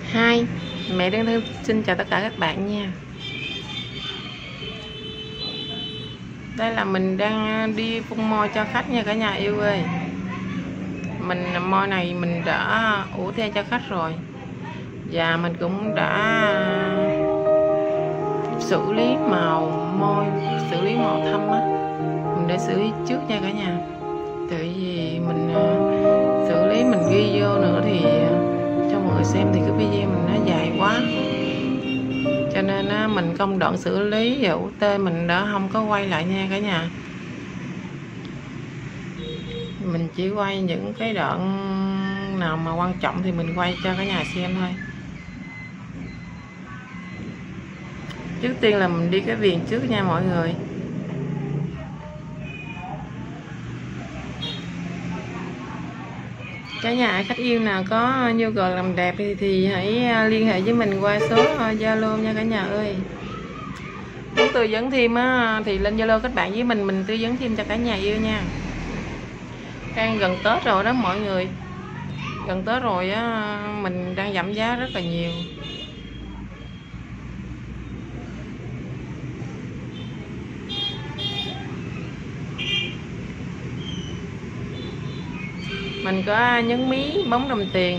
Hi, mẹ Đăng Thư xin chào tất cả các bạn nha. Đây là mình đang đi phun mo cho khách nha cả nhà yêu ơi. Mo này mình đã ủ theo cho khách rồi. Và mình cũng đã xử lý màu môi, xử lý màu thâm á. Mình đã xử lý trước nha cả nhà. Tại vì mình xử lý mình ghi vô nữa thì cho mọi người xem thì cái video mình nó dài quá, cho nên mình công đoạn xử lý và ủ tê mình đã không có quay lại nha cả nhà. Mình chỉ quay những cái đoạn nào mà quan trọng thì mình quay cho cả nhà xem thôi. Trước tiên là mình đi cái viền trước nha mọi người. Cả nhà khách yêu nào có nhu cầu làm đẹp thì hãy liên hệ với mình qua số Zalo nha cả nhà ơi. Muốn tư vấn thêm á, thì lên Zalo kết bạn với mình tư vấn thêm cho cả nhà yêu nha. Đang gần Tết rồi đó mọi người. Gần Tết rồi á, mình đang giảm giá rất là nhiều. Mình có nhấn mí bóng đồng tiền,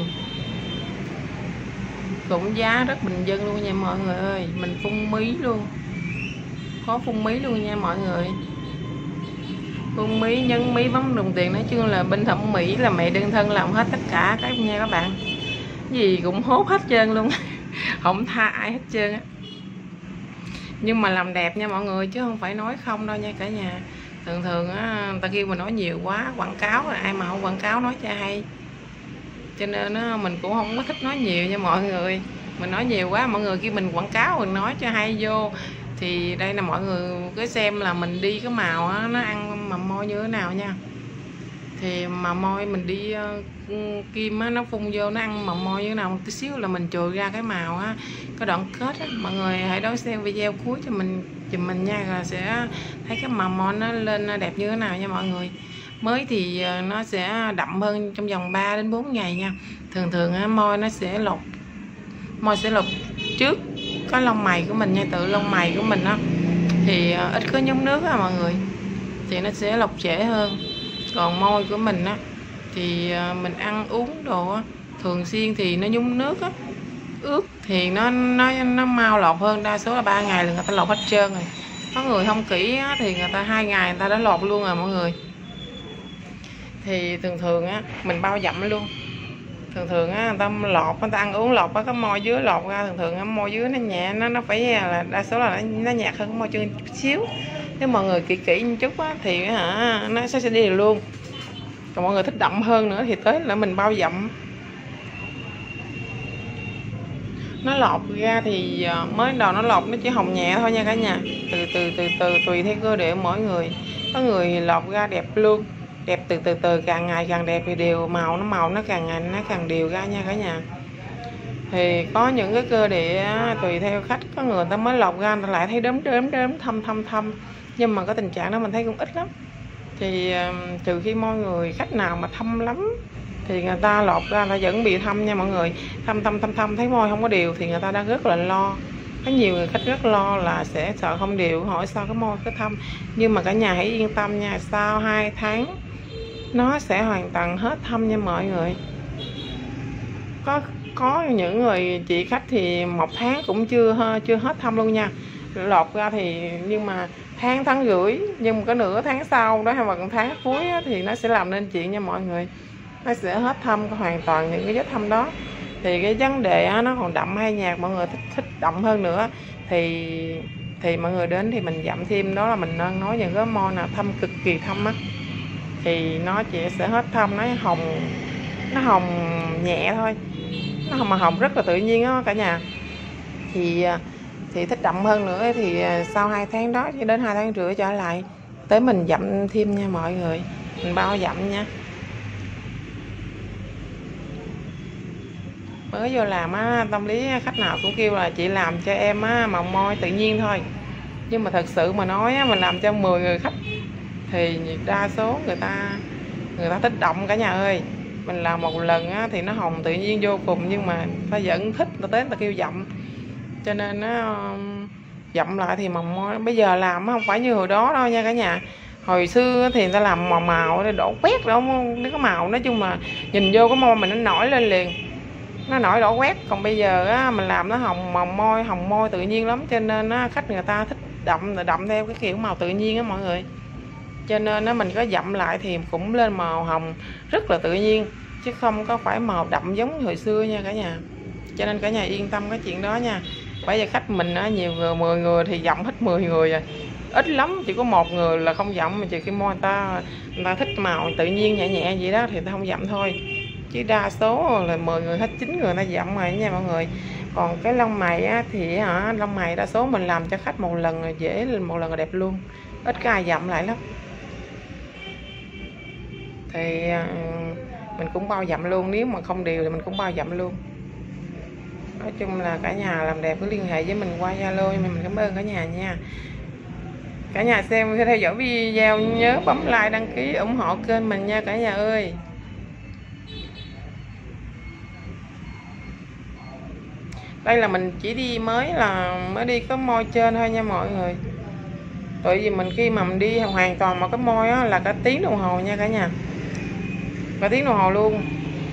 cũng giá rất bình dân luôn nha mọi người ơi. Mình phun mí luôn, có phun mí luôn nha mọi người. Phun mí, nhấn mí, bóng đồng tiền, nói chung là bên thẩm mỹ là mẹ đơn thân làm hết tất cả các nha các bạn. Gì cũng hốt hết trơn luôn không tha ai hết trơn á. Nhưng mà làm đẹp nha mọi người, chứ không phải nói không đâu nha cả nhà. Thường á, người ta kêu mình nói nhiều quá, quảng cáo, ai mà không quảng cáo nói cho hay. Cho nên á, mình cũng không có thích nói nhiều nha mọi người. Mình nói nhiều quá mọi người kêu mình quảng cáo, mình nói cho hay vô. Thì đây là mọi người cứ xem là mình đi cái màu á, nó ăn mầm môi như thế nào nha. Thì mà môi mình đi kim á, nó phun vô nó ăn mầm môi như thế nào một tí xíu là mình chừa ra cái màu á, cái đoạn kết á. Mọi người hãy đón xem video cuối cho mình chùm mình nha, là sẽ thấy cái mầm môi nó lên đẹp như thế nào nha mọi người. Mới thì nó sẽ đậm hơn trong vòng 3 đến 4 ngày nha. Thường á, môi sẽ lột trước có lông mày của mình nha, tự lông mày của mình á thì ít có nhúng nước á mọi người, thì nó sẽ lột trễ hơn. Còn môi của mình á thì mình ăn uống đồ á thường xuyên thì nó nhúng nước á, ướt thì nó mau lột hơn. Đa số là 3 ngày là người ta lột hết trơn rồi. Có người không kỹ á, thì người ta 2 ngày người ta đã lột luôn rồi mọi người. Thì thường á mình bao dặm luôn. Thường á người ta lột, người ta ăn uống lột á, cái môi dưới lột ra thường á môi dưới nó nhẹ, nó phải là đa số là nó nhạt hơn cái môi trên chút xíu. Nếu mọi người kỹ một chút á thì nó sẽ đi luôn. Còn mọi người thích đậm hơn nữa thì tới là mình bao dặm. Nó lột ra thì mới đầu nó lột nó chỉ hồng nhẹ thôi nha cả nhà. Từ tùy theo cơ địa mỗi người. Có người thì lột ra đẹp luôn, đẹp từ càng ngày càng đẹp thì đều màu nó càng ngày nó càng đều ra nha cả nhà. Thì có những cái cơ địa tùy theo khách, có người ta mới lột ra người ta lại thấy đốm thâm, nhưng mà cái tình trạng đó mình thấy cũng ít lắm. Thì trừ khi mọi người khách nào mà thâm lắm thì người ta lột ra người ta vẫn bị thâm nha mọi người. Thâm thấy môi không có đều thì người ta đang rất là lo. Có nhiều người khách rất lo là sẽ sợ không đều, hỏi sao cái môi cái thâm. Nhưng mà cả nhà hãy yên tâm nha, sau 2 tháng nó sẽ hoàn toàn hết thâm nha mọi người. Có những người chị khách thì 1 tháng cũng chưa hết thâm luôn nha. Lột ra thì nhưng mà tháng rưỡi, nhưng mà có nửa tháng sau đó hay là tháng cuối á, thì nó sẽ làm nên chuyện nha mọi người. Nó sẽ hết thâm hoàn toàn những cái vết thâm đó. Thì cái vấn đề á, nó còn đậm hay nhạt, mọi người thích đậm hơn nữa thì mọi người đến thì mình dặm thêm. Đó là mình nên nói những cái môi nào thâm cực kỳ thâm á thì nó chỉ sẽ hết thâm, nó hồng nhẹ thôi, nó mà hồng rất là tự nhiên á cả nhà. Thì thích đậm hơn nữa thì sau 2 tháng đó cho đến 2 tháng rưỡi trở lại tới mình dặm thêm nha mọi người, mình bao dặm nha. Mới vô làm á, tâm lý khách nào cũng kêu là chị làm cho em á màu môi tự nhiên thôi. Nhưng mà thật sự mà nói á, mình làm cho 10 người khách thì đa số người ta thích đậm cả nhà ơi. mình làm một lần á, thì nó hồng tự nhiên vô cùng, nhưng mà ta vẫn thích, ta tới ta kêu dặm, cho nên nó dặm lại thì màu môi. Bây giờ làm không phải như hồi đó đâu nha cả nhà. Hồi xưa thì người ta làm màu màu để đổ quét đâu, nó có màu, nói chung là nhìn vô cái môi mình nó nổi lên liền, nó nổi đỏ quét. Còn bây giờ á, mình làm nó hồng môi tự nhiên lắm, cho nên á, khách người ta thích đậm theo cái kiểu màu tự nhiên á mọi người. Cho nên á, mình có dặm lại thì cũng lên màu hồng rất là tự nhiên, chứ không có phải màu đậm giống hồi xưa nha cả nhà. Cho nên cả nhà yên tâm cái chuyện đó nha. Bây giờ khách mình á, nhiều người, 10 người thì dặm hết 10 người rồi, ít lắm chỉ có một người là không dặm, mà trừ khi môi người ta thích màu tự nhiên nhẹ nhẹ vậy đó thì ta không dặm thôi, chứ đa số là 10 người hết 9 người ta dặm rồi nha mọi người. Còn cái lông mày á, thì lông mày đa số mình làm cho khách một lần là dễ, một lần là đẹp luôn, ít có ai dặm lại lắm. Thì mình cũng bao dặm luôn, nếu mà không đều thì mình cũng bao dặm luôn. Nói chung là cả nhà làm đẹp cứ liên hệ với mình qua Zalo, mình cảm ơn cả nhà nha. Cả nhà xem theo dõi video nhớ bấm like, đăng ký ủng hộ kênh mình nha cả nhà ơi. Đây là mình chỉ đi mới đi có môi trên thôi nha mọi người. Tại vì mình khi mà mình đi hoàn toàn mà cái môi á, là cả tiếng đồng hồ nha cả nhà, cả tiếng đồng hồ luôn.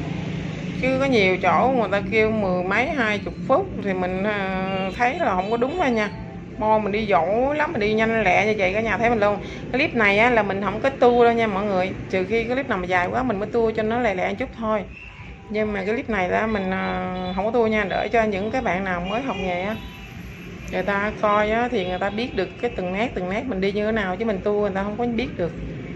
Chứ có nhiều chỗ người ta kêu 10 mấy 20 phút thì mình thấy là không có đúng đâu nha. Môi mình đi dỗ lắm, mình đi nhanh lẹ như vậy cả nhà thấy mình luôn. Cái clip này á, là mình không có tua đâu nha mọi người, trừ khi cái clip nào mà dài quá mình mới tua cho nó lẹ lẹ chút thôi. Nhưng mà cái clip này đó mình không có tua nha, để cho những cái bạn nào mới học nghề á, người ta coi á, thì người ta biết được cái từng nét mình đi như thế nào, chứ mình tua người ta không có biết được.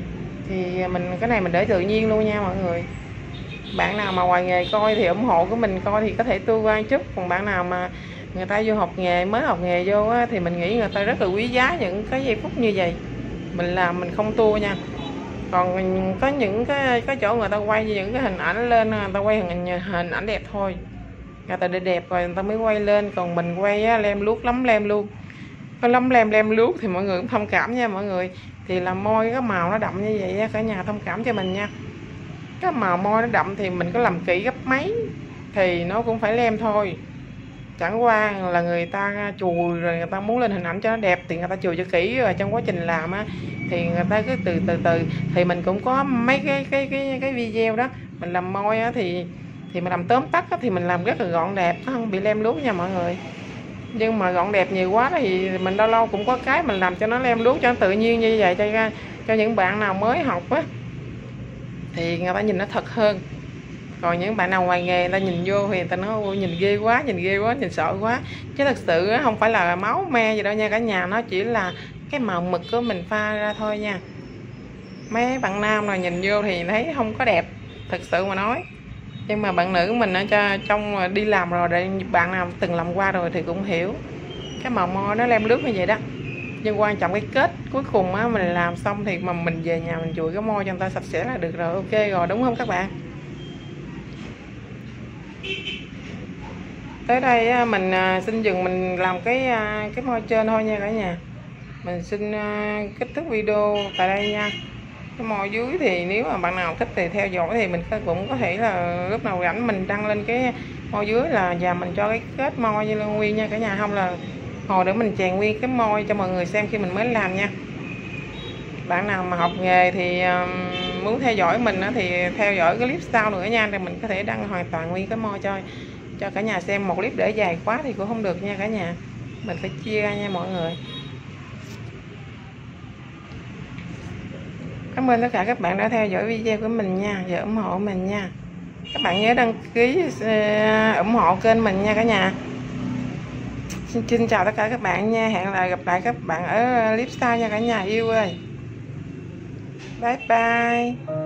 Thì mình cái này mình để tự nhiên luôn nha mọi người. Bạn nào mà ngoài nghề coi thì ủng hộ của mình coi thì có thể tua qua chút, còn bạn nào mà người ta vô học nghề, mới học nghề vô á, thì mình nghĩ người ta rất là quý giá những cái giây phút như vậy. Mình làm mình không tua nha. Còn có những cái chỗ người ta quay những cái hình ảnh lên, người ta quay hình ảnh đẹp thôi, người ta để đẹp rồi người ta mới quay lên. Còn mình quay á, lem luốc lắm lem luôn, có lắm lem luốc thì mọi người cũng thông cảm nha mọi người. Thì làm môi cái màu nó đậm như vậy cả nhà thông cảm cho mình nha. Cái màu môi nó đậm thì mình có làm kỹ gấp mấy thì nó cũng phải lem thôi. Chẳng qua là người ta chùi rồi người ta muốn lên hình ảnh cho nó đẹp thì người ta chùi cho kỹ, rồi trong quá trình làm á thì người ta cứ từ từ. Thì mình cũng có mấy cái video đó mình làm môi á, thì mình làm tóm tắt á, thì mình làm rất là gọn đẹp, nó không bị lem luốc nha mọi người. Nhưng mà gọn đẹp nhiều quá thì mình lâu lâu cũng có cái mình làm cho nó lem luốc cho nó tự nhiên như vậy, cho những bạn nào mới học á thì người ta nhìn nó thật hơn. Còn những bạn nào ngoài nghề người ta nhìn vô thì người ta nói nhìn ghê quá, nhìn sợ quá. Chứ thật sự không phải là máu me gì đâu nha cả nhà, nó chỉ là cái màu mực của mình pha ra thôi nha. Mấy bạn nam nào nhìn vô thì thấy không có đẹp, thật sự mà nói. Nhưng mà bạn nữ của mình ở trong đi làm rồi, để bạn nào từng làm qua rồi thì cũng hiểu cái màu môi nó lem lướt như vậy đó. Nhưng quan trọng cái kết cuối cùng á, mình làm xong thì mà mình về nhà mình chùi cái môi cho người ta sạch sẽ là được rồi, ok rồi, đúng không các bạn? Tới đây mình xin dừng mình làm cái môi trên thôi nha cả nhà. Mình xin kết thúc video tại đây nha. Cái môi dưới thì nếu mà bạn nào thích thì theo dõi, thì mình cũng có thể là lúc nào rảnh mình đăng lên cái môi dưới là và mình cho cái kết môi như nguyên nha cả nhà, không là hồi để mình chèn nguyên cái môi cho mọi người xem khi mình mới làm nha. Bạn nào mà học nghề thì muốn theo dõi mình thì theo dõi cái clip sau nữa nha, thì mình có thể đăng hoàn toàn nguyên cái môi cho cả nhà xem. Một clip để dài quá thì cũng không được nha cả nhà, mình phải chia ra nha mọi người. Cảm ơn tất cả các bạn đã theo dõi video của mình nha, và ủng hộ mình nha. Các bạn nhớ đăng ký ủng hộ kênh mình nha cả nhà. Xin chào tất cả các bạn nha, hẹn gặp lại các bạn ở clip sau nha cả nhà yêu ơi. Bye bye.